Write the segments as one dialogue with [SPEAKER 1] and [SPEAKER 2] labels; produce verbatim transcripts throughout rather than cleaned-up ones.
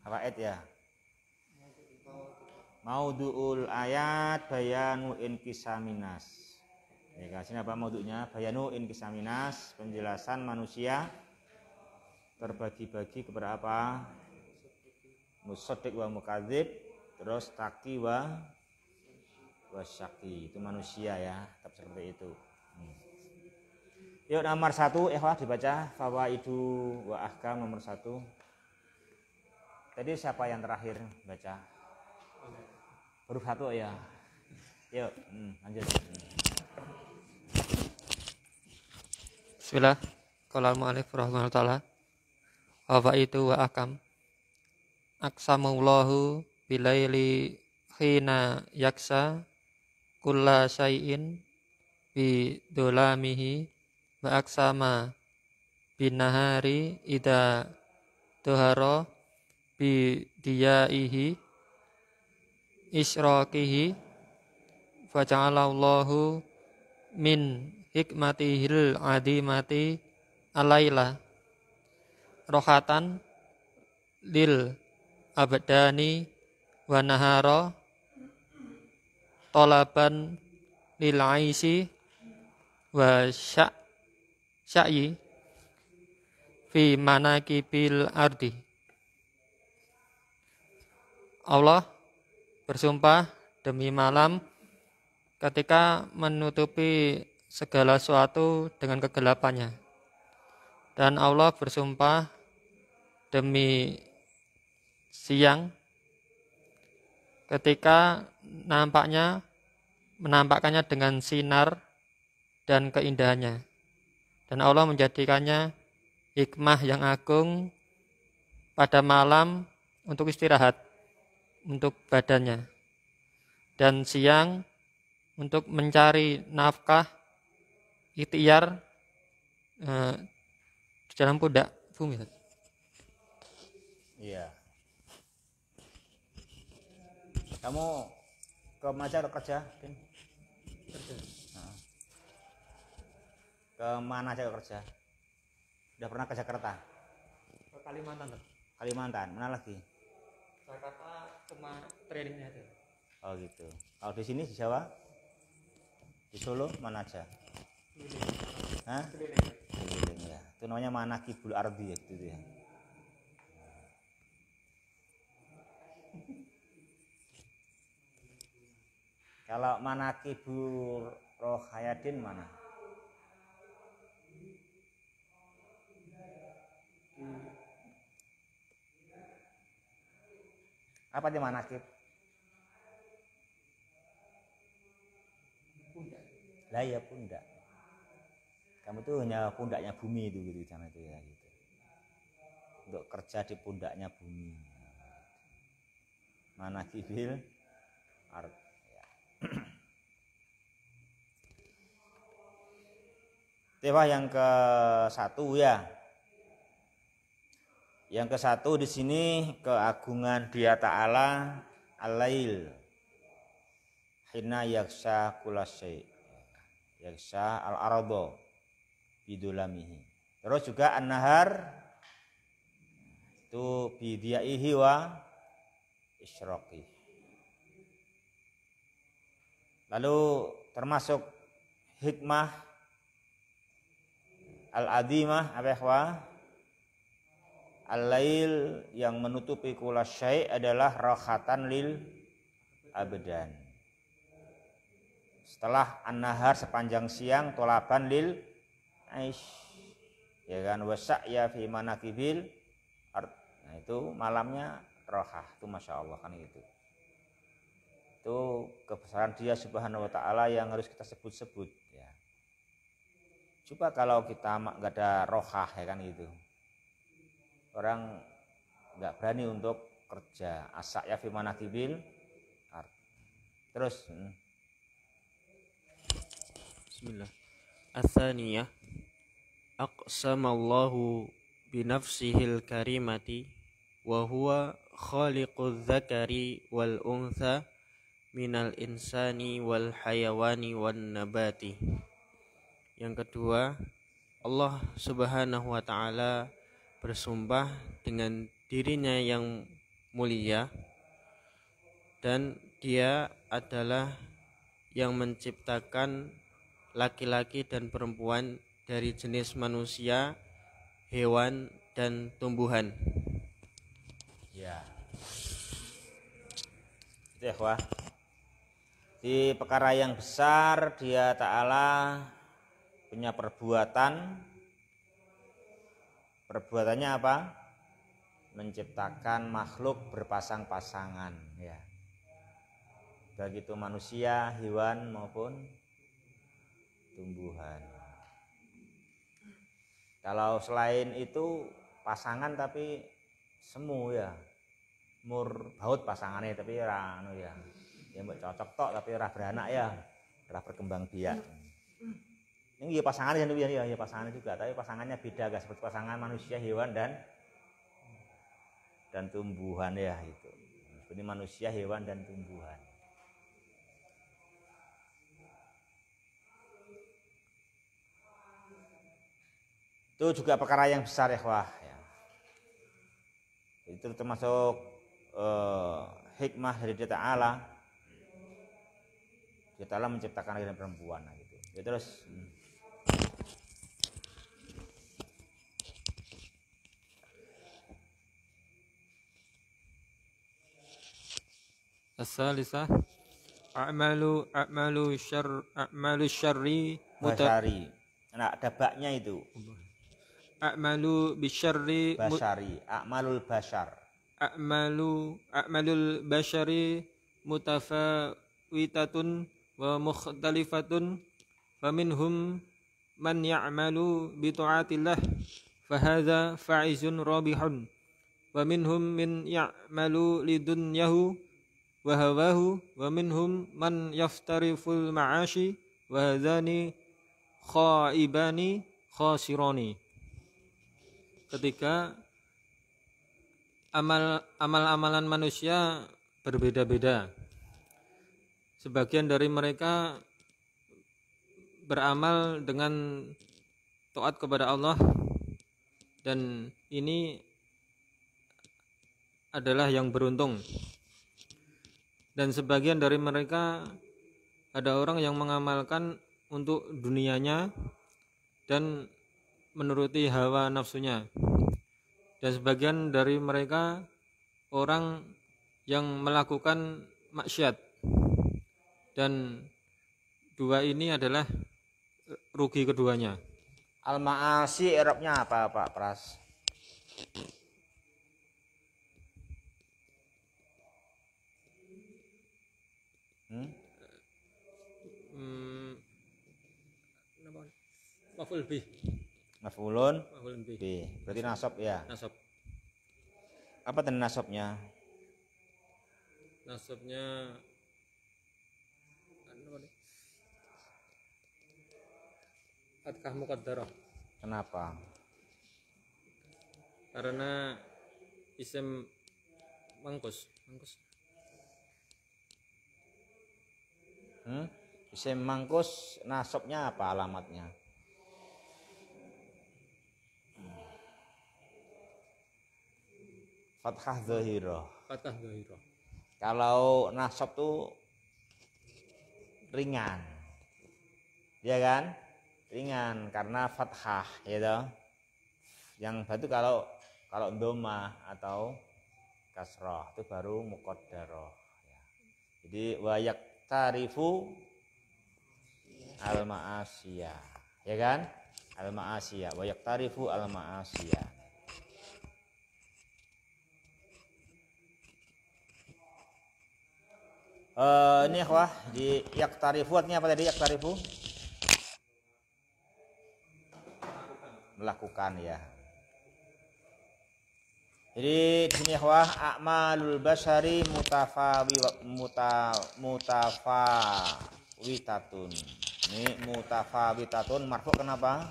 [SPEAKER 1] Fawaid ya. Maudu'ul ayat bayanu inkisaminas. Ya, kasih apa maudu'nya? Bayanu inkisaminas, penjelasan manusia terbagi-bagi kepada apa? Musaddiq wa mukadzib, terus taqi wa wasyaqi. Itu manusia ya, tetap seperti itu. Hmm. Yuk nomor satu, ikhwah dibaca fawaidu wa ahkam nomor satu. Tadi siapa yang terakhir baca? Huruf satu ya. Yuk, hmm, lanjut.
[SPEAKER 2] Bismillah. Qala al-mu'allif rahimahullah ta'ala. Wa itu wa akam. Aqsamullahu bilaili khina yaksa kulla syai'in bi dolamihi wa aqsama binahari ida tuhara bi diyaihi israqihi fa ja'alallahu min hikmatihil adimati alaila rohatan lil abdani wa nahara talaban lil aisi wa sya' sya'i fi manakibil ardi. Allah bersumpah demi malam ketika menutupi segala sesuatu dengan kegelapannya. Dan Allah bersumpah demi siang ketika nampaknya menampakkannya dengan sinar dan keindahannya. Dan Allah menjadikannya hikmah yang agung pada malam untuk istirahat untuk badannya, dan siang untuk mencari nafkah ikhtiar eh, di dalam pundak bumi.
[SPEAKER 1] Iya. Kamu ke mana atau kerja? Nah. Ke mana aja kerja? Udah pernah ke Jakarta?
[SPEAKER 2] Ke Kalimantan.
[SPEAKER 1] Kalimantan, mana lagi?
[SPEAKER 2] Jakarta cuma trainingnya aja.
[SPEAKER 1] Oh gitu. Kalau di sini di Jawa, di Solo mana aja? Hah? Keliling ya. Itu namanya manakibul ardi ya, gitu ya. Kalau manakibul rohayadin mana? Apa di manakib? Pundak. Lah ya pundak. Kamu tuh hanya pundaknya bumi itu gitu sama itu ya gitu. Untuk kerja di pundaknya bumi. Manakibil art. Ya. Tema yang ke satu ya. Yang ke satu di sini keagungan Dia Ta'ala al-lail. Hina yaksha kulasy. Yaksha al-ardo bidulamihi. Terus juga an-nahar itu bidiyaihi wa isyraqi. Lalu termasuk hikmah al-adimah apa ya? Al-lail yang menutupi kulasy adalah rohatan lil abdan. Setelah an-nahar sepanjang siang tolaban lil aish. Ya kan, wasa'ya fi manakibil art. Nah itu malamnya rohah. Itu Masya Allah kan itu. Itu kebesaran Dia Subhanahu wa ta'ala yang harus kita sebut-sebut ya. Coba kalau kita enggak ada rohah ya kan gitu. Orang nggak berani untuk kerja. Asa'ya fi manakibil art. Terus hmm.
[SPEAKER 3] Bismillah. Atsaniyah aqsamallahu binafsihil karimati wa huwa khaliqudz dzakari wal untha minal insani wal hayawani wan nabati. Yang kedua, Allah Subhanahu wa taala bersumpah dengan dirinya yang mulia, dan Dia adalah yang menciptakan laki-laki dan perempuan dari jenis manusia, hewan, dan tumbuhan.
[SPEAKER 1] Ya. Itu ya, wah. Di perkara yang besar Dia Ta'ala punya perbuatan. Perbuatannya apa? Menciptakan makhluk berpasang-pasangan, ya. Baik itu manusia, hewan maupun tumbuhan. Kalau selain itu pasangan tapi semu ya. Mur baut pasangannya tapi ora anu ya. Ya mbok cocok tok tapi ora beranak ya. Ora berkembang biak. Ini ya pasangannya ya, ya pasangannya juga, tapi pasangannya beda, gak seperti pasangan manusia, hewan dan dan tumbuhan ya itu. Ini manusia, hewan dan tumbuhan. Itu juga perkara yang besar ya, wah. Ya. Itu termasuk eh, hikmah dari Dia Ta'ala. Dia Ta'ala menciptakan laki dan perempuan gitu. Ya, terus hmm.
[SPEAKER 2] As-salisah a'malu a'malu syarr a'malu syarri
[SPEAKER 1] Basari. Nah, ada baknya itu.
[SPEAKER 2] a'malu bisyarri
[SPEAKER 1] Basari, a'malul bashar.
[SPEAKER 2] a'malu a'malul bashari mutafawitatun wa mukhtalifatun faminhum man ya'malu bi ta'atillah fahadha fa'izun rabihun wa minhum min ya'malu lidunyahu wa hawahu wa minhum man yaftariful ma'ashi wa hadhani khaibani khasirani. Ketika amal amal-amalan manusia berbeda-beda. Sebagian dari mereka beramal dengan taat kepada Allah, dan ini adalah yang beruntung. Dan sebagian dari mereka ada orang yang mengamalkan untuk dunianya dan menuruti hawa nafsunya. Dan sebagian dari mereka orang yang melakukan maksiat. Dan dua ini adalah rugi keduanya.
[SPEAKER 1] Al-ma'asi Arabnya apa Pak Pras? Hmm?
[SPEAKER 2] Hmm, maf'ul bih.
[SPEAKER 1] Maf'ulun
[SPEAKER 2] Maf'ulun bih.
[SPEAKER 1] B. Berarti nasab ya.
[SPEAKER 2] Nasab.
[SPEAKER 1] Apa tanda nasabnya?
[SPEAKER 2] Nasabnya fathah muqaddarah.
[SPEAKER 1] Kenapa?
[SPEAKER 2] Karena isim mangkus, mangkus.
[SPEAKER 1] Hmm? Isim mangkus nasabnya apa alamatnya? Fathah zahirah.
[SPEAKER 2] Fathah zahirah.
[SPEAKER 1] Kalau nasab tuh ringan. Ya kan? Ringan karena fathah gitu. Yang batu kalau kalau doma atau kasrah itu baru muqaddarah ya. Jadi wayak tarifu al-ma'asiyah, ya kan? Al-ma'asiyah, wa yaktarifu al-ma'asiyah. Uh, ini ikhwah, di yaktarifu artinya apa tadi yaktarifu? Melakukan ya. Jadi di sini ikhwah a'malul basyari mutafawi muta mutafawitatun. Ini mutafawitatun marfu kenapa?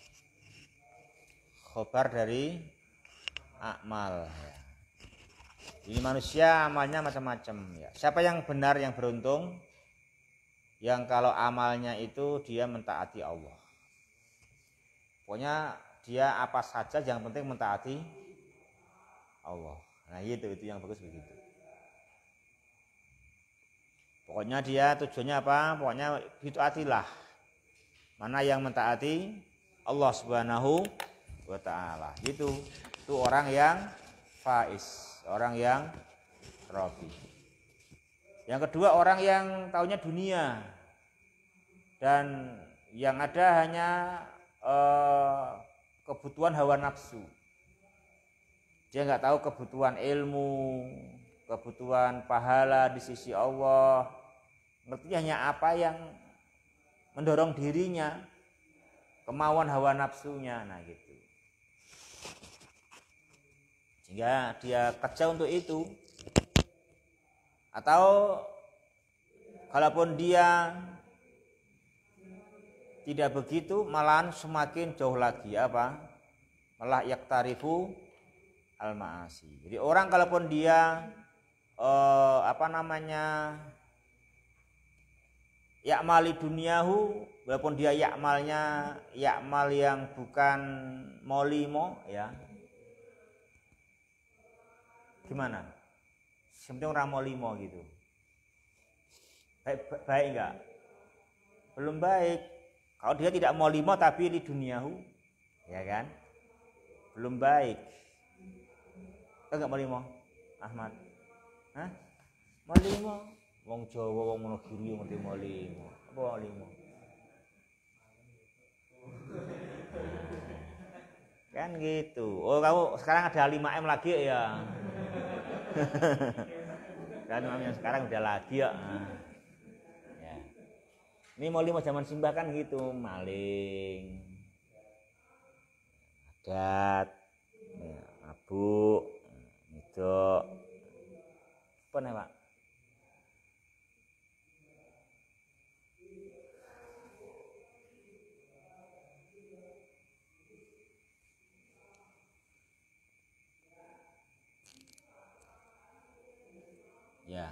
[SPEAKER 1] Khobar dari a'mal. Ini manusia amalnya macam-macam ya. Siapa yang benar yang beruntung? Yang kalau amalnya itu dia mentaati Allah. Pokoknya dia apa saja yang penting mentaati Allah. Nah itu itu yang bagus begitu. Pokoknya dia tujuannya apa? Pokoknya bitaatilah. Mana yang mentaati Allah Subhanahu wa taala. Itu itu orang yang faiz, orang yang robi. Yang kedua orang yang taunya dunia dan yang ada hanya eh, kebutuhan hawa nafsu. Dia nggak tahu kebutuhan ilmu, kebutuhan pahala di sisi Allah. Ngerti hanya apa yang mendorong dirinya, kemauan hawa nafsunya, nah gitu. Sehingga dia kerja untuk itu. Atau kalaupun dia tidak begitu, malahan semakin jauh lagi apa? Malah yaktarifu al-ma'asi. Jadi orang kalaupun dia eh, apa namanya yakmali duniahu, walaupun dia yakmalnya yakmal yang bukan molimo ya. Gimana? Sebenarnya orang molimo gitu. Baik, baik enggak? Belum baik. Kalau dia tidak molimo tapi di duniahu, ya kan? Belum baik. Enggak molimo, Ahmad? Hah? Molimo? Wong Jawa, wong Monogiri ngerti molimo. Apa molimo? Kan gitu. Oh, kamu sekarang ada lima M lagi ya? Dan yang sekarang udah lagi ya. Ya. Ini mau lima zaman simbah kan gitu, maling, adat, ya, mabuk, ngidok, apa nih Pak? Ya,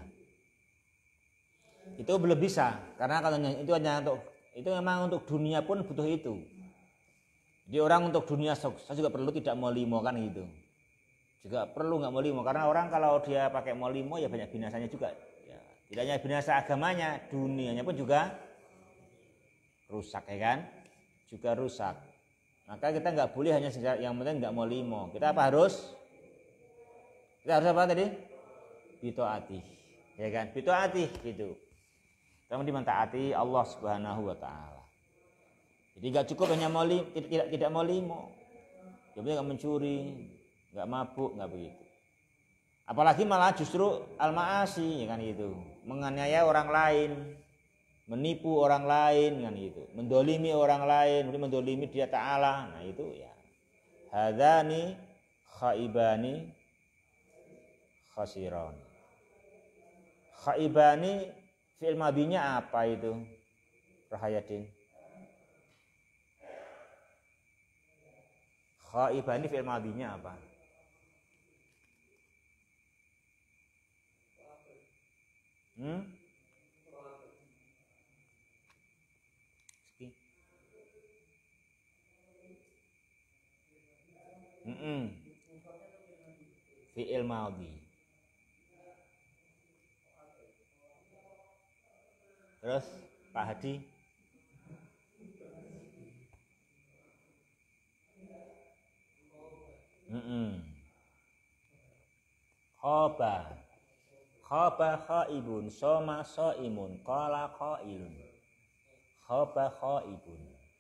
[SPEAKER 1] itu belum bisa karena kalau itu hanya untuk itu memang untuk dunia pun butuh itu. Jadi orang untuk dunia sukses juga perlu tidak mau limo kan gitu. Juga perlu nggak mau limo karena orang kalau dia pakai mau limo ya banyak binasanya juga. Ya, tidak hanya binasa agamanya, dunianya pun juga rusak ya kan? Juga rusak. Maka kita nggak boleh hanya yang penting nggak mau limo. Kita apa harus? Kita harus apa tadi? Bitaati, ya kan? Bitaati gitu. Kamu dimentaati Allah Subhanahu wa taala. Jadi enggak cukup hanya mau li, tidak tidak, tidak mau limo. Dia enggak mencuri, enggak mabuk, enggak begitu. Apalagi malah justru al-ma'asi ya kan gitu. Menganiaya orang lain, menipu orang lain kan gitu. Mendolimi orang lain, mendolimi dia taala. Nah itu ya. Hadzani khaibani khasiran. Khaibani fi'il madhinya apa itu? Rahayadin. Khaibani fi'il madhinya apa? Hmm? Mm-mm. Fi'il madhi. Terus Pak Hadi mm-mm. Khoba Khoba khaibun soma soimun qala qailun Khoba khaibun.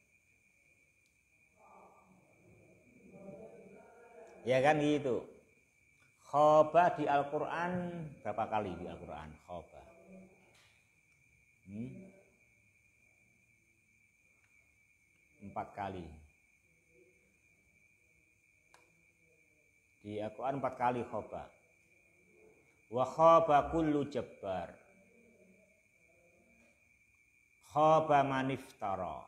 [SPEAKER 1] Ya kan gitu. Khoba di Al-Quran berapa kali di Al-Quran khoba? Hmm? Empat kali di Al-Quran, empat kali khoba. Wa khaba kullu jabbar, khaba man iftara,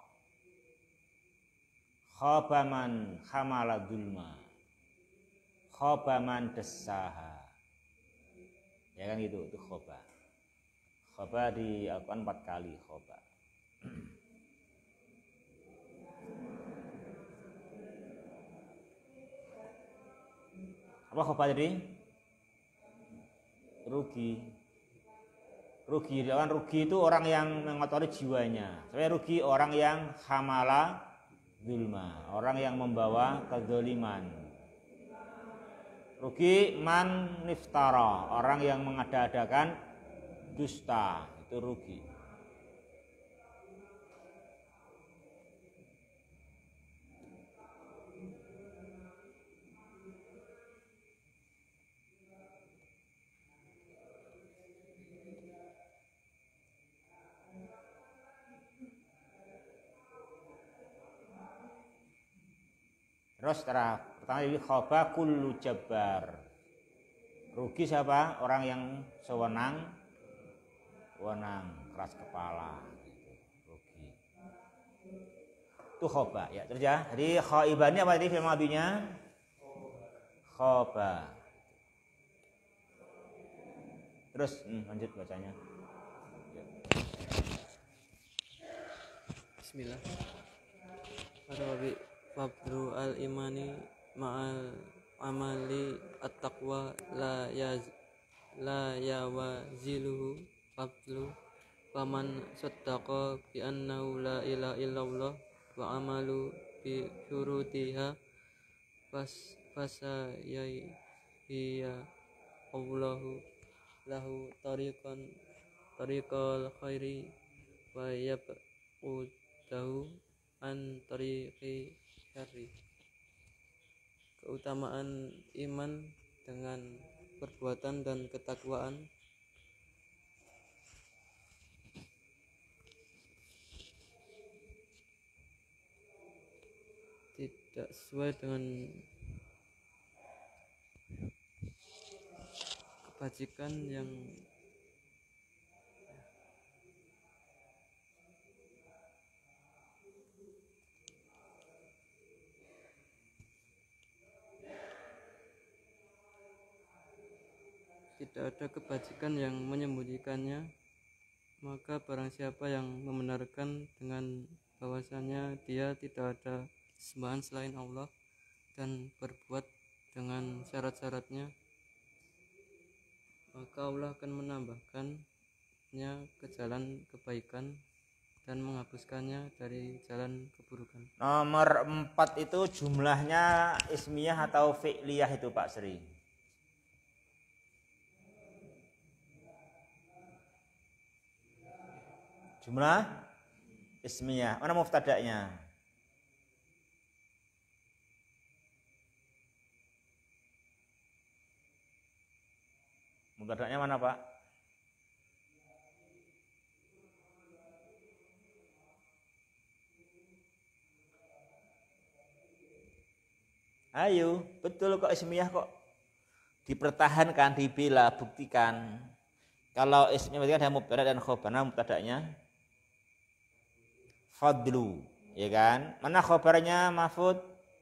[SPEAKER 1] khaba man hamala dzulma, khaba man dassaha. Ya kan gitu, itu khoba. Khoba di Al-Quran empat kali khoba. Apa khoba tadi? rugi. Rugi, kan rugi itu orang yang mengotori jiwanya. Saya rugi orang yang hamala zulma, orang yang membawa kezaliman. Rugi man niftara, orang yang mengada-adakan dusta, itu rugi. Terus pertama ini khoba kullu jabbar. Rugi siapa? Orang yang sewenang, wenang, keras kepala. Rugi. Itu khoba ya. Terus ya. Jadi khoibah ini apa tadi film madinya? Khoba. Terus hmm, lanjut bacanya.
[SPEAKER 3] Bismillah. Arabi Fabru al-imani ma'al amali at-taqwa la yaz la yawaziluhu fadlu faman saddaqa bi annahu la ilaha illallah wa amalu bi syurutiha fas fasayai hiya Allahu lahu tariqan tariqal khairi wa yab'udahu an tariqi syarri. Keutamaan iman dengan perbuatan dan ketakwaan tidak sesuai dengan kebajikan yang tidak ada kebajikan yang menyembunyikannya, maka barang siapa yang membenarkan dengan bahwasanya dia tidak ada sembahan selain Allah dan berbuat dengan syarat-syaratnya, maka Allah akan menambahkannya ke jalan kebaikan dan menghapuskannya dari jalan keburukan.
[SPEAKER 1] Nomor empat itu jumlahnya ismiyah atau fi'liyah itu Pak Sri? Jumlah ismiyah. Mana muftadanya? Muftadanya mana Pak? Ayo, betul kok ismiyah kok dipertahankan, dibela, buktikan. Kalau ismiyah berarti ada mubtada dan khobar. Nah, mubtadanya fadlu, ya kan? Mana khobarnya Mahfud?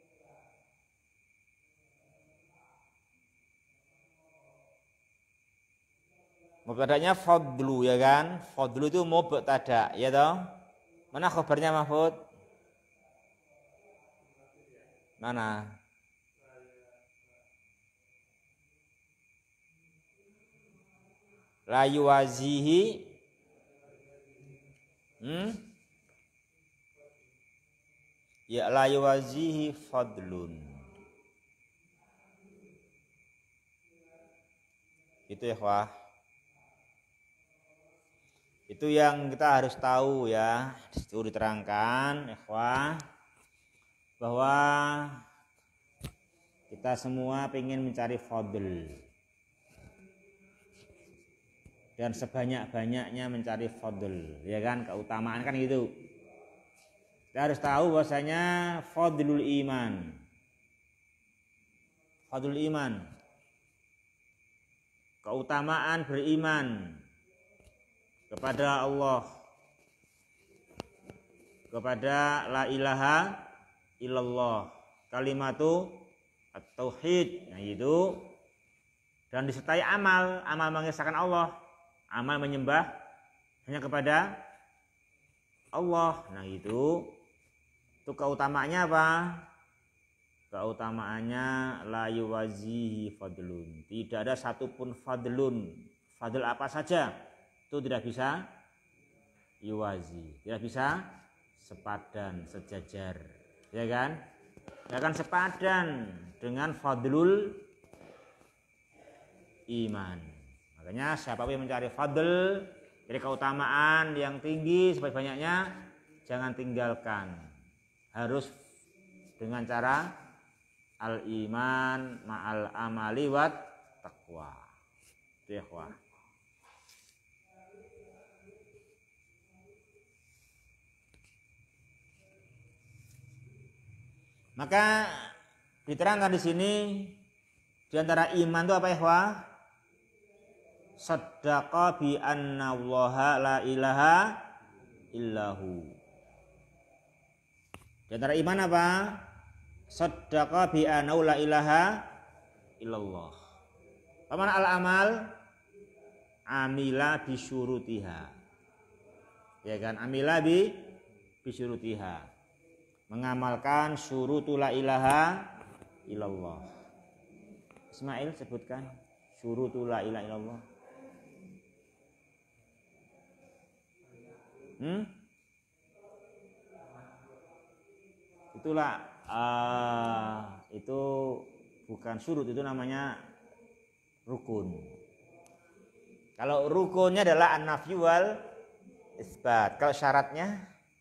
[SPEAKER 1] Mubtadanya fadlu, ya kan? Fadlu itu mubtada, ya toh? Mana khobarnya Mahfud? Mana? La yuwazihi hmm? Ya la yuwazihi fadlun. Itu ya wah. Itu yang kita harus tahu ya. Disitu diterangkan ikhwah bahwa kita semua ingin mencari fadl dan sebanyak-banyaknya mencari fadl, ya kan, keutamaan kan gitu. Kita harus tahu bahwasanya fadlul iman, fadlul iman, keutamaan beriman kepada Allah, kepada la ilaha illallah, kalimatu at-tauhid, nah itu, dan disertai amal, amal mengesahkan Allah, amal menyembah hanya kepada Allah. Nah itu, itu keutamaannya apa? Keutamaannya la yuwazihi fadlun. Tidak ada satupun fadlun, fadl apa saja itu tidak bisa yuwazi, tidak bisa sepadan, sejajar, ya kan? Ya kan sepadan dengan fadlul iman. Makanya siapa yang mencari fadl, jadi keutamaan yang tinggi sebanyak-banyaknya, jangan tinggalkan. Harus dengan cara al-iman ma'al amali wat taqwa. Itu ya, ikhwah. Maka diterangkan di sini di antara iman itu apa ya, ikhwah? Saddaqa bi anna Allaha la ilaha illahu. Di antara iman apa? Saddaqa bi anna la ilaha illallah. Paman al-amal amila bi syurutiha. Ya kan? Amila bi bi syurutiha. Mengamalkan syurutu la ilaha illallah. Ismail sebutkan syurutu la ilaha illallah. Hmm? Itulah uh, itu bukan surut, itu namanya rukun. Kalau rukunnya adalah an-nafyu wal isbat. Kalau syaratnya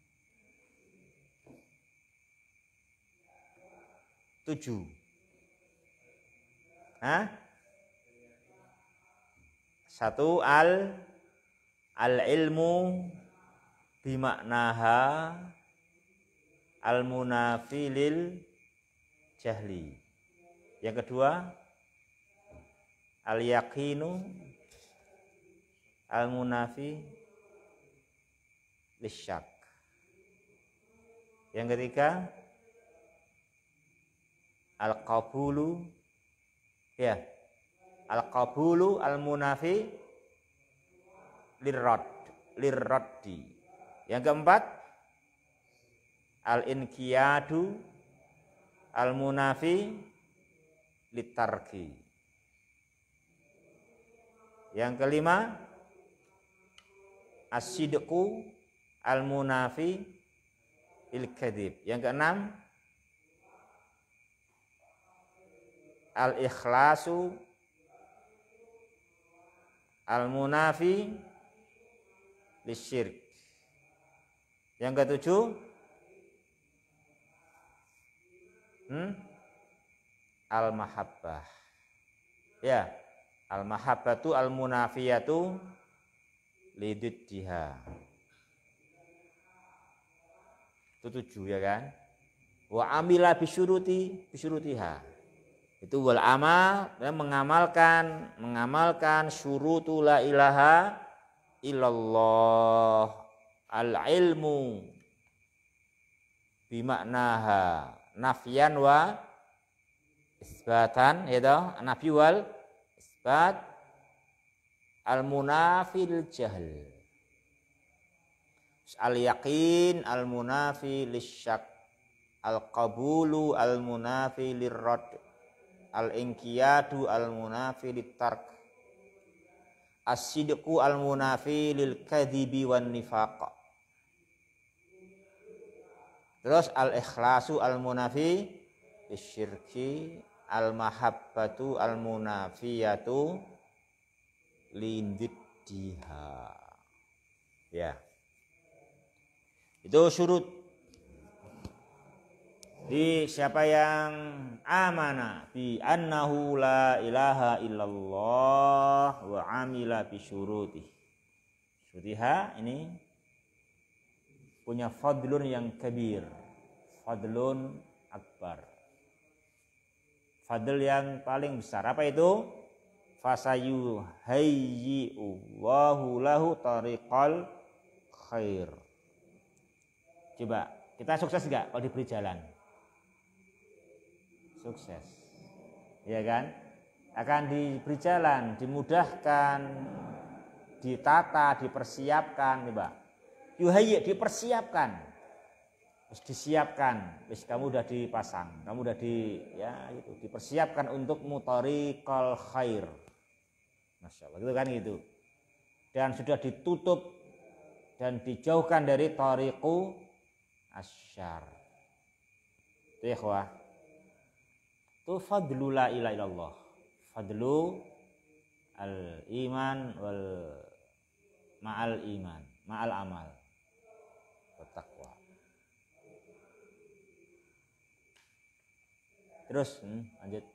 [SPEAKER 1] tujuh. Hah? Satu al al ilmu bimaknaha al munafilil jahli. Yang kedua al yaqinu al munafi lisyak. Yang ketiga al qabulu ya al qabulu al munafi lirrad lirraddi. Yang keempat al-inqiyadu al-munafi litarki. Yang kelima as-sidqu al-munafi il-kadzib. Yang keenam al-ikhlasu al-munafi lisyirk. Yang ketujuh hmm? al-mahabbah. Ya, al-mahabbatu al-munafiyatu lididdiha. Itu tujuh ya kan? Wa amila bisyuruti bisyurutiha. Itu wal amal, mengamalkan mengamalkan syurutu la ilaha illallah. Al-ilmu bimaknaha nafyan wa isbatan, yaitu nafi wal isbat al-munafil jahl. Al-yaqin al-munafi lisyak. Al-qabulu al-munafi lirrad. Al-inqiyadu al-munafi litark. As-sidqu al-munafi lil kadhibi wan nifaq. Terus al-ikhlasu al-munafi lisyirki, al-mahabbatu al-munafiyatu lindiddiha. Ya. Itu syurut. Di siapa yang amana bi annahu la ilaha illallah wa amila bi syurutih. Syurutiha ini punya fadlun yang kabir, fadlun akbar, fadl yang paling besar. Apa itu? Fasayu hayyi'u Allahu lahu tariqal khair. Coba kita sukses enggak kalau diberi jalan? Sukses, ya kan? Akan diberi jalan, dimudahkan, ditata, dipersiapkan, coba. Yuhayyi, dipersiapkan, terus disiapkan, terus kamu udah dipasang, kamu udah di, ya itu, dipersiapkan untuk mutoriqal khair. Masya Allah, gitu kan gitu. Dan sudah ditutup dan dijauhkan dari tariqu asyar. Itu ya ikhwah. Itu fadlu la ilaha illallah. Fadlu al iman wal ma'al iman, ma'al amal. Taqwa. Terus hmm, lanjut.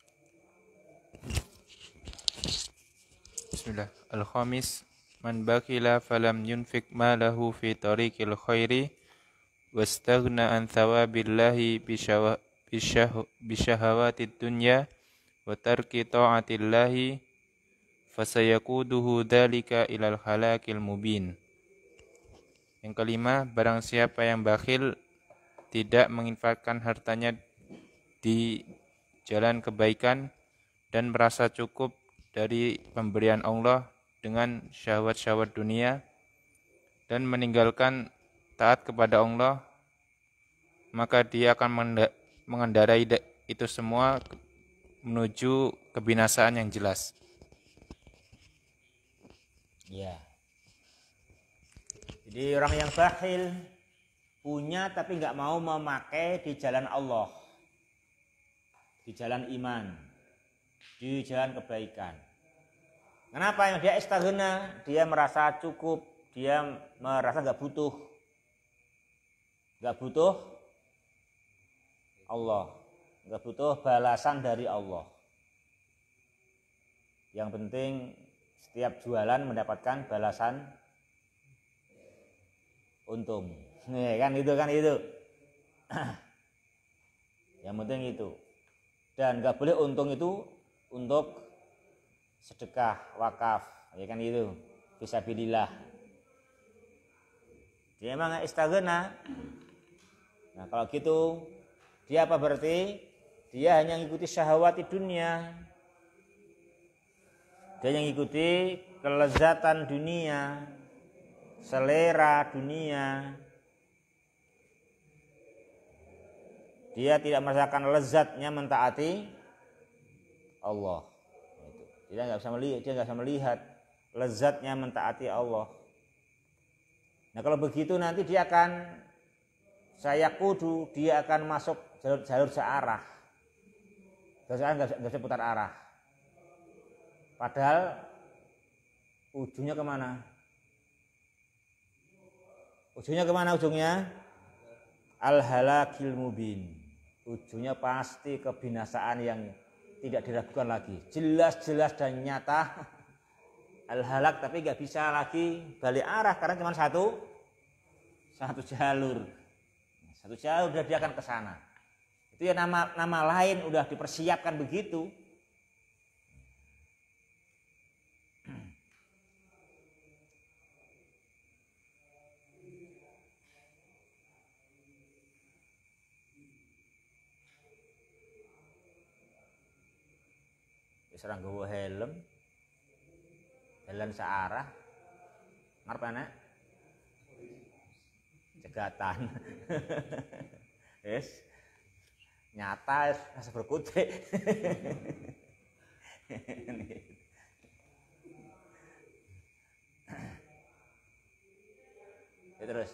[SPEAKER 4] Bismillah. Al-khamis, man bakila falam yunfik malahu fi tariqil khairi wastaghna an thawabillahi bisyahawatid dunya wa tarki ta'atillahi fasayakuduhu dhalika ilal halakil mubin. Yang kelima, barang siapa yang bakhil tidak menginfakkan hartanya di jalan kebaikan dan merasa cukup dari pemberian Allah dengan syahwat-syahwat dunia dan meninggalkan taat kepada Allah, maka dia akan mengendarai itu semua menuju kebinasaan yang jelas.
[SPEAKER 1] Ya. Jadi orang yang bakhil punya tapi nggak mau memakai di jalan Allah, di jalan iman, di jalan kebaikan. Kenapa? Yang dia istaghna, dia merasa cukup, dia merasa nggak butuh, nggak butuh Allah, nggak butuh balasan dari Allah. Yang penting setiap jualan mendapatkan balasan untung. Nih kan itu kan itu. Yang penting itu. Dan nggak boleh untung itu untuk sedekah, wakaf, ya kan itu, fisabilillah. Dia memang istaghna. Nah kalau gitu, dia apa berarti? Dia hanya mengikuti syahwati dunia. Dia yang mengikuti kelezatan dunia, selera dunia. Dia tidak merasakan lezatnya mentaati Allah. Dia nggak bisa melihat, dia nggak bisa melihat lezatnya mentaati Allah. Nah kalau begitu nanti dia akan saya kudu, dia akan masuk jalur, jalur searah. Jalur searah nggak bisa putar arah. Padahal ujungnya kemana? Ujungnya kemana ujungnya? Al-halakil mubin. Ujungnya pasti kebinasaan yang tidak diragukan lagi, jelas-jelas dan nyata. Al-halak, tapi nggak bisa lagi balik arah karena cuma satu satu jalur, satu jalur udah dia akan ke sana. Itu ya nama nama lain udah dipersiapkan begitu. Serang gawa helm, jalan searah, ngarep anak, cegatan, yes, nyata, rasa berkutik. Ya, terus,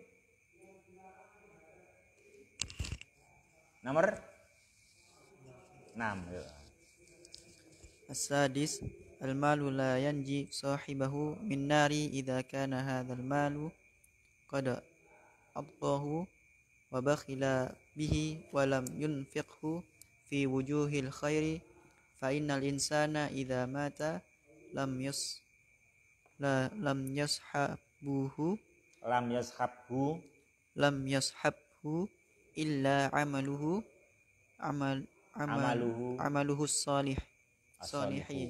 [SPEAKER 1] nomor enam.
[SPEAKER 3] As-sadis, al-malu la yanji sahibahu min nari idza kana hadzal malu qad abtahu wa bakhila bihi wa lam yunfiqhu fi wujuhil khairi fa innal insana idza mata lam yas la lam yashabuhu
[SPEAKER 1] lam yashabhu
[SPEAKER 3] lam yashabhu illa amaluhu amal amal
[SPEAKER 1] amaluhu
[SPEAKER 3] amaluhu salih
[SPEAKER 1] as-salihu.
[SPEAKER 3] solihi.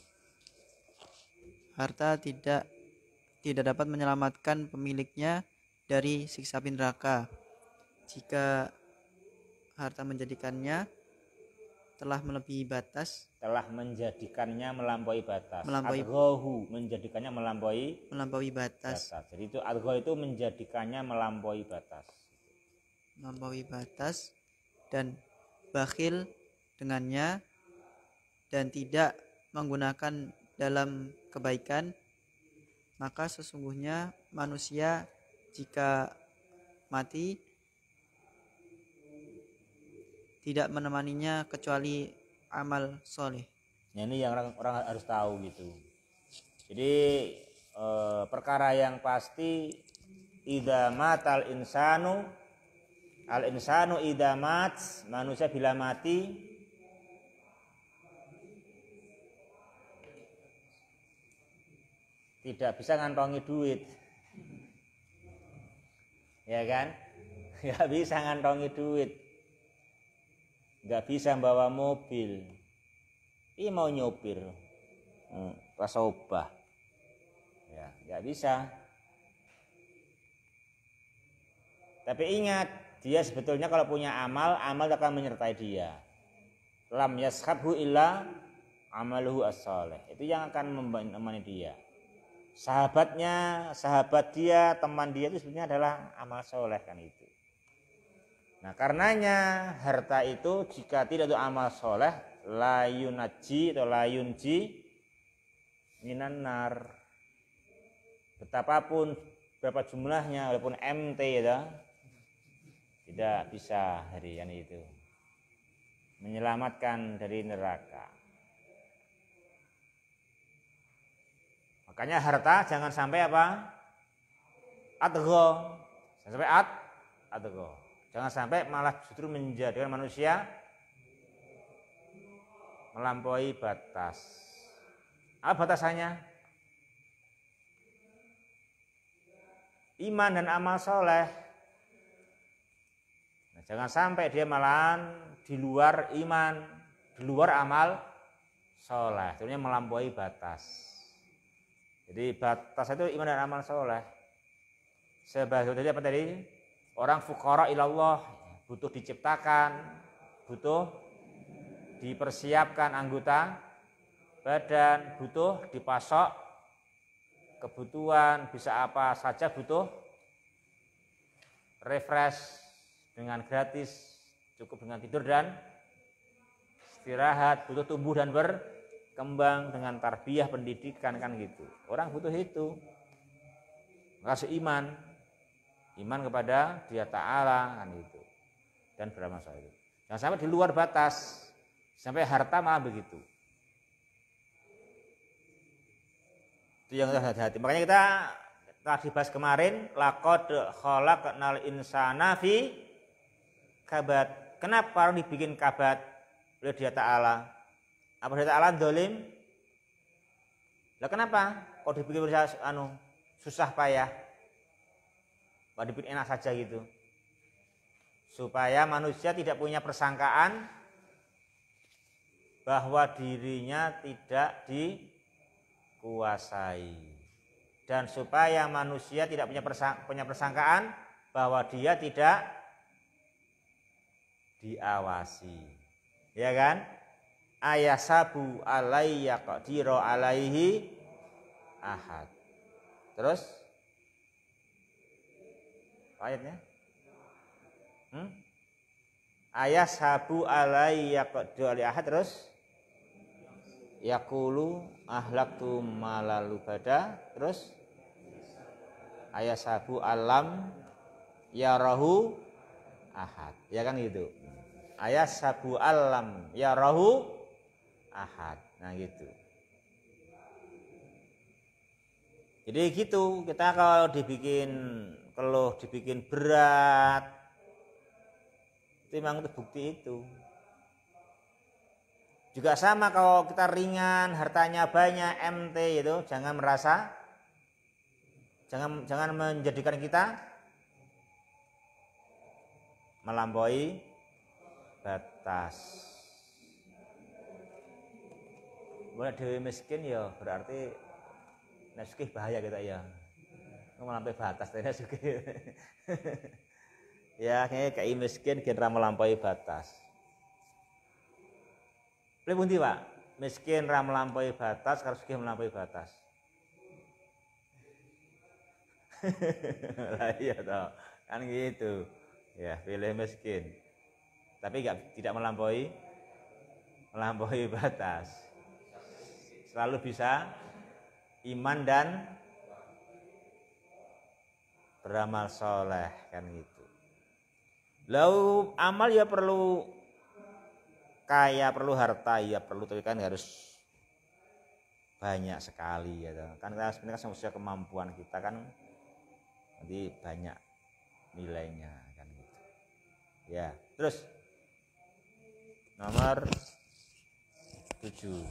[SPEAKER 3] Harta tidak tidak dapat menyelamatkan pemiliknya dari siksa api neraka jika harta menjadikannya telah melebihi batas,
[SPEAKER 1] telah menjadikannya melampaui batas.
[SPEAKER 3] Melampaui-
[SPEAKER 1] Adghahu, menjadikannya melampaui
[SPEAKER 3] melampaui batas,
[SPEAKER 1] batas. Jadi itu adgha itu menjadikannya melampaui batas.
[SPEAKER 3] melampaui batas dan bakhil dengannya dan tidak menggunakan
[SPEAKER 5] dalam kebaikan, maka sesungguhnya manusia jika mati tidak menemaninya kecuali amal soleh.
[SPEAKER 1] Nah, ini yang orang, orang harus tahu gitu. Jadi eh, perkara yang pasti idza matal insanu al insanu idza mat, manusia bila mati tidak bisa ngantongi duit. Ya kan? Nggak bisa ngantongi duit. Nggak bisa bawa mobil. Ini mau nyopir. Hmm, pasobah. Ya, nggak bisa. Tapi ingat, dia sebetulnya kalau punya amal, amal akan menyertai dia. Lam yashabhu illa amaluhu as-salih. Itu yang akan menemani dia. Sahabatnya, sahabat dia, teman dia itu sebenarnya adalah amal soleh kan itu. Nah karenanya harta itu jika tidak ada amal soleh, layunaji atau layunji minan nar. Betapapun berapa jumlahnya, walaupun M T ya, tidak bisa harian itu menyelamatkan dari neraka. Makanya harta jangan sampai apa? Atgo. Jangan sampai at atgo. Jangan sampai malah justru menjadikan manusia melampaui batas. Apa batasannya? Iman dan amal soleh. Nah, jangan sampai dia malahan di luar iman, di luar amal soleh. Tentunya melampaui batas. Jadi batas itu iman dan amal soleh. Sebagai tadi apa tadi? Orang fuqara ilallah butuh diciptakan, butuh dipersiapkan anggota badan, butuh dipasok kebutuhan, bisa apa saja butuh refresh dengan gratis, cukup dengan tidur dan istirahat, butuh tumbuh dan berkembang dengan tarbiyah pendidikan kan gitu. Orang butuh itu. Kasih iman. Iman kepada Dia Ta'ala kan itu. Dan beramal saleh. Jangan sampai di luar batas. Sampai harta malah begitu. Itu yang harus hati-hati. Makanya kita telah dibahas kemarin, laqad khalaqnal insana fi kabad. Kenapa orang dibikin kabad oleh Dia Ta'ala? Apa Dia Ta'ala dolim? Lah kenapa? Kok dibikin anu susah payah? Kok dibikin enak saja gitu? Supaya manusia tidak punya persangkaan bahwa dirinya tidak dikuasai, dan supaya manusia tidak punya, persang, punya persangkaan bahwa dia tidak diawasi, ya kan? Ayasabu alayya qadira alaihi ahad. Terus ayatnya hmm? Ayasabu alayya qadira alaihi ahad. Terus yaqulu ahlaktu malalu bada. Terus ayasabu alam yarahu ahad, ya kan gitu. Ayasabu alam yarahu ahad. Nah gitu. Jadi gitu, kita kalau dibikin kalau dibikin berat itu memang bukti itu. Juga sama kalau kita ringan, hartanya banyak, M T itu, jangan merasa, jangan jangan menjadikan kita melampaui batas. Boleh dewi miskin ya berarti nesukih bahaya kita ya. Melampaui batas tadi nesukih. Ya kayak miskin kira melampaui batas. Pilih pundi Pak? Miskin ra melampaui batas, kalau sugih melampaui batas. Lah iya toh, kan gitu. Ya, pilih miskin. Tapi enggak tidak melampaui melampaui batas. selalu bisa iman dan beramal soleh kan gitu. Lalu amal ya perlu kaya, perlu harta, ya perlu, tapi kan harus banyak sekali ya. Kan kita sebenarnya kan sesuai kemampuan kita kan, nanti banyak nilainya kan gitu. Ya, terus nomor tujuh.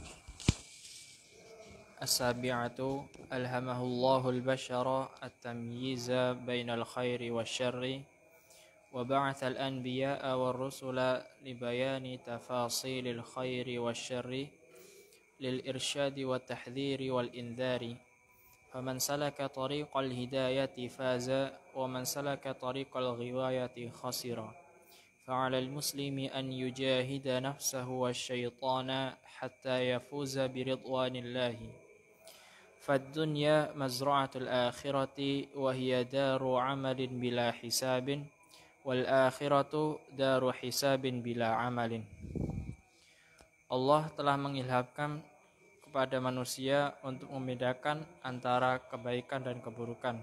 [SPEAKER 6] As-sabi'atu alhamahullahu al-bashara at-tamyiza bainal khairi wasyarri wa ba'atha al-anbiya'a war-rusula li bayani tafasilil khairi wasyarri lil irsyadi wat tahdhiri wal indhari faman salaka tariqal hidayati faza wa man salaka tariqal ghiwayati khasira fa'ala al-muslimi an yujahida nafsahu wasyaitana hatta yafuza biridwanillahi فالدنيا مزرعة الآخرة وهي دار عمل بلا حساب والآخرة دار حساب بلا عمل. Allah telah mengilhamkan kepada manusia untuk membedakan antara kebaikan dan keburukan.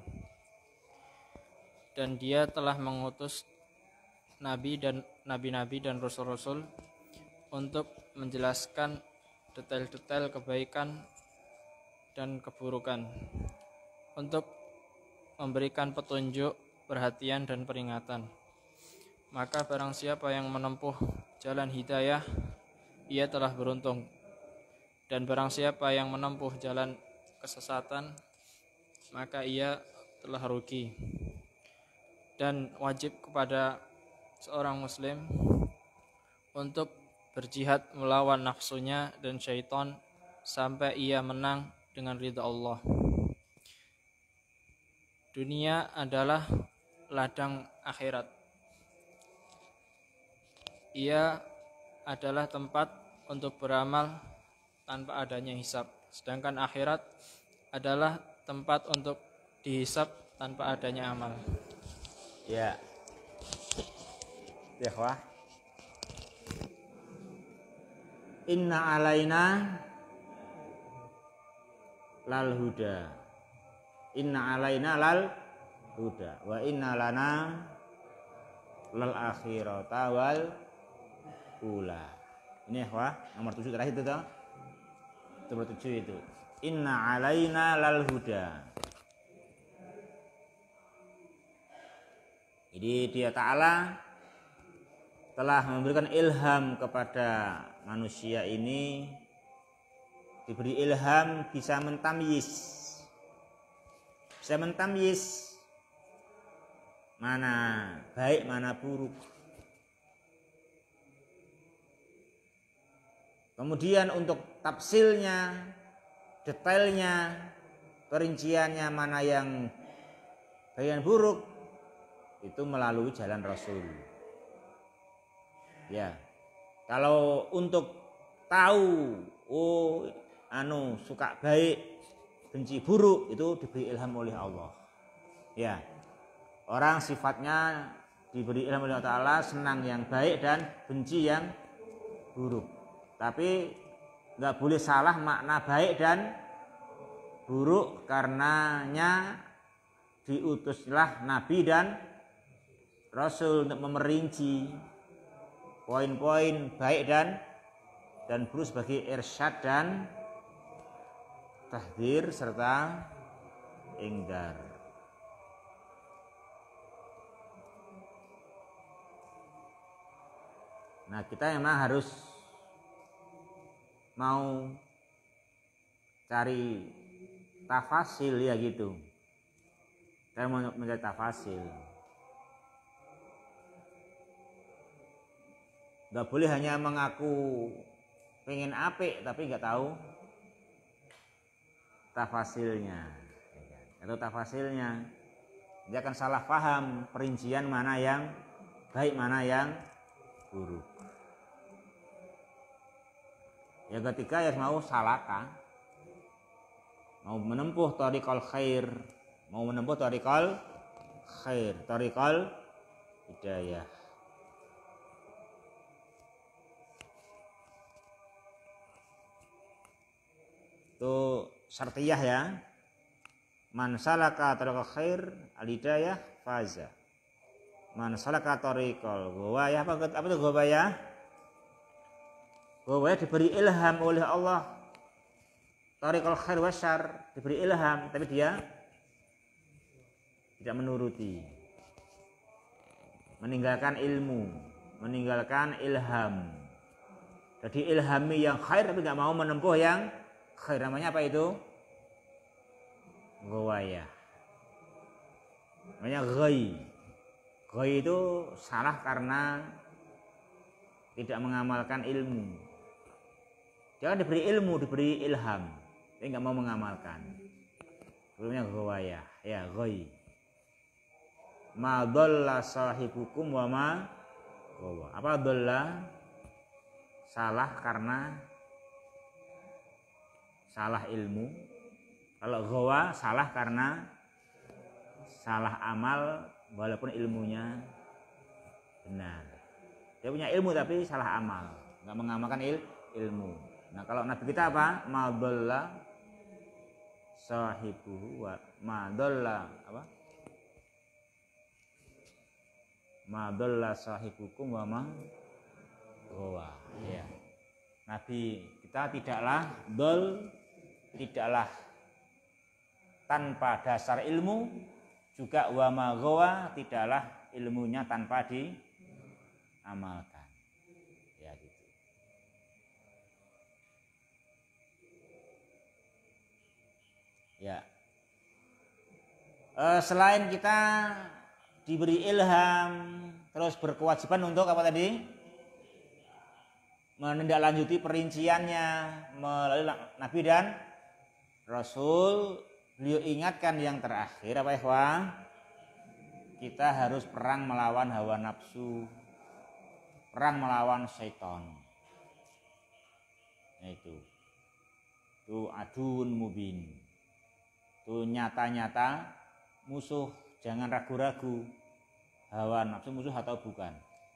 [SPEAKER 6] Dan Dia telah mengutus nabi dan nabi-nabi dan rasul-rasul untuk menjelaskan detail-detail kebaikan dan keburukan, untuk memberikan petunjuk, perhatian dan peringatan. Maka barang siapa yang menempuh jalan hidayah, ia telah beruntung. Dan barang siapa yang menempuh jalan kesesatan, maka ia telah rugi. Dan wajib kepada seorang muslim untuk berjihad melawan nafsunya dan syaitan sampai ia menang dengan ridha Allah. Dunia adalah ladang akhirat. Ia adalah tempat untuk beramal tanpa adanya hisab. Sedangkan akhirat adalah tempat untuk dihisab tanpa adanya amal.
[SPEAKER 1] Ya. Ya, wah. Inna alaina lal huda. Inna alaina lal huda wa inna lana lal akhirata wal ula. Ini ya, nomor tujuh terakhir itu toh. Nomor tujuh itu. Inna alaina lal huda. Jadi Dia Ta'ala telah memberikan ilham kepada manusia ini, diberi ilham bisa mentamyiz, bisa mentamyiz mana baik mana buruk. Kemudian untuk tafsilnya, detailnya, perinciannya mana yang baik dan buruk itu melalui jalan Rasul. Ya, kalau untuk tahu oh anu suka baik benci buruk itu diberi ilham oleh Allah. Ya, orang sifatnya diberi ilham oleh Allah Ta'ala senang yang baik dan benci yang buruk. Tapi nggak boleh salah makna baik dan buruk, karenanya diutuslah Nabi dan Rasul untuk memerinci poin-poin baik dan dan buruk sebagai irsyad dan tahdzir serta ingdar. Nah, kita memang harus mau cari tafasil ya gitu. Saya mau mencari tafasil. Gak boleh hanya mengaku pengen apik tapi gak tahu tafasilnya. Atau tafasilnya dia akan salah paham perincian mana yang baik mana yang buruk. Yang ketiga ya mau salaka, mau menempuh thariqal khair, mau menempuh thariqal khair, thariqal hidayah. Itu syartiyah ya. Man salaka tariqal khair al-hidayah faza. Man salaka tariqal ghawayah, apa apa itu ghawayah? Ghawayah diberi ilham oleh Allah. Tariqal khair wasyar, diberi ilham tapi dia tidak menuruti. Meninggalkan ilmu, meninggalkan ilham. Jadi ilhami yang khair tapi nggak mau menempuh yang khair, namanya apa itu? Ghawayah. Namanya ghai. Ghai itu salah karena tidak mengamalkan ilmu. Jangan diberi ilmu, diberi ilham, tapi nggak mau mengamalkan. Namanya ghawayah, ya ghai. Ma dhalla sahibukum wa ma ghawa. Apa dhalla? Salah karena salah ilmu. Kalau ghawa salah karena salah amal walaupun ilmunya benar. Dia punya ilmu tapi salah amal, nggak mengamalkan il ilmu. Nah kalau Nabi kita apa? Ma dhalla sahibuhu wa ma dhalla apa? Ma dhalla sahibukum wa ma ghawa. Ya. Nabi kita tidaklah dol, tidaklah tanpa dasar ilmu, juga wa ma ghawa, tidaklah ilmunya tanpa diamalkan. Ya gitu. Ya. E, selain kita diberi ilham, terus berkewajiban untuk apa tadi? Menindaklanjuti perinciannya melalui Nabi dan Rasul. Beliau ingatkan yang terakhir apa ikhwan? Kita harus perang melawan hawa nafsu, perang melawan syaitan. Nah itu, itu adun mubin, itu nyata-nyata musuh. Jangan ragu-ragu, hawa nafsu musuh atau bukan,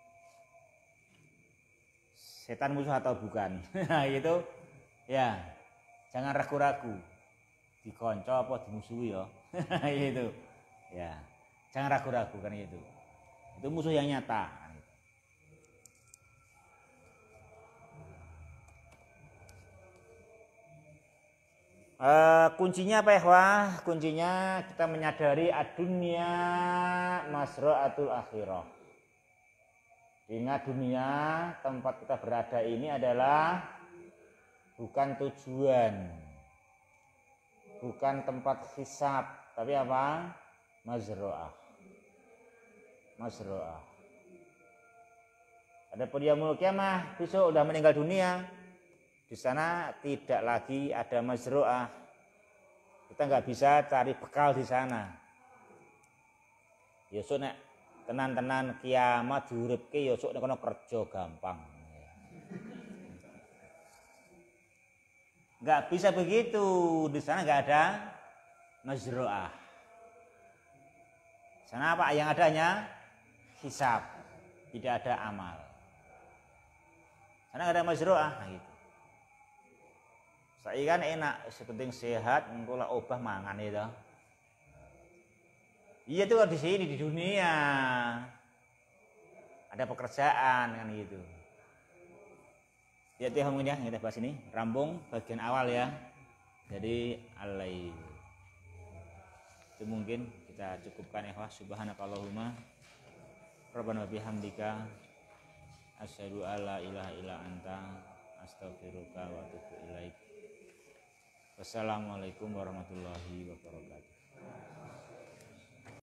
[SPEAKER 1] setan musuh atau bukan. Nah itu ya, jangan ragu-ragu, dikonco apa dimusuhi ya. Itu ya, jangan ragu-ragu kan itu, itu musuh yang nyata. Uh, kuncinya apa ya wah? Kuncinya kita menyadari adunya masra'atul akhirah. Ingat dunia tempat kita berada ini adalah bukan tujuan, bukan tempat hisab, tapi apa? Mazro'ah. Mazro'ah. Adapun yaumul kiamah, besok udah meninggal dunia. Di sana tidak lagi ada mazro'ah. Kita nggak bisa cari bekal di sana. Yosok nek tenan-tenan kiamat diuripke yosok nek kono kerja gampang. Nggak bisa begitu. Di sana nggak ada mazro'ah. Di sana apa yang adanya? Hisab. Tidak ada amal. Di sana nggak ada mazro'ah. Nah, gitu. Saya kan enak, sepenting sehat, engkau lah obah mangan itu. Iya tuh di sini di dunia ada pekerjaan kan gitu. Ya tuh ya kita bahas ini, rambung bagian awal ya. Jadi alai itu mungkin kita cukupkan ya. Subhanakallahumma rabbana bihamdika asyhadu alla ilaha illa anta astaghfiruka wa atubu ilaik. Wassalamualaikum warahmatullahi wabarakatuh.